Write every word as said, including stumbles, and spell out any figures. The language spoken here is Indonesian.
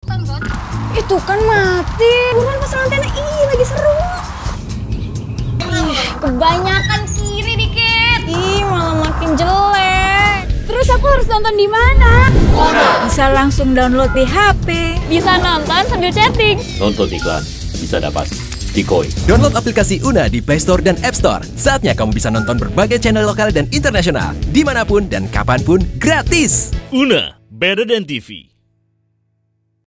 Itu kan mati. Buruan pasang antena, ih lagi seru. Ih, kebanyakan kiri dikit. Ih, malah makin jelek. Terus aku harus nonton di mana? Bisa langsung download di H P. Bisa nonton sambil chatting. Nonton iklan bisa dapat Dikoi. Download aplikasi Una di Play Store dan App Store. Saatnya kamu bisa nonton berbagai channel lokal dan internasional dimanapun dan kapanpun gratis. Una, better than T V.